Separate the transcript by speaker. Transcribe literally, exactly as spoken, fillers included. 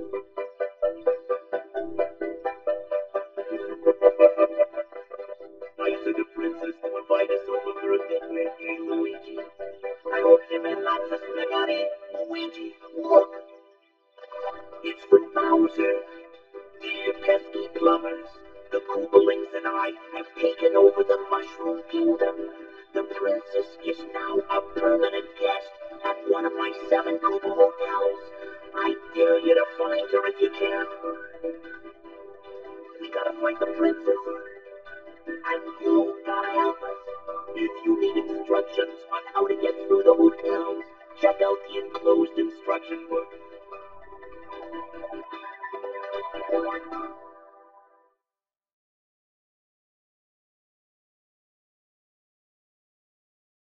Speaker 1: I said the princess to invite us over for a picnic, eh, Luigi? I hope you made lots of spaghetti. Luigi, look! It's from Bowser. Dear pesky plumbers, the Koopalings and I have taken over the Mushroom Kingdom. The princess is now a permanent guest at one of my seven Koopa hotels. I dare you to find her if you can. We gotta find the princess. And you gotta help us. If you need instructions on how to get through the hotels, check out the enclosed instruction book.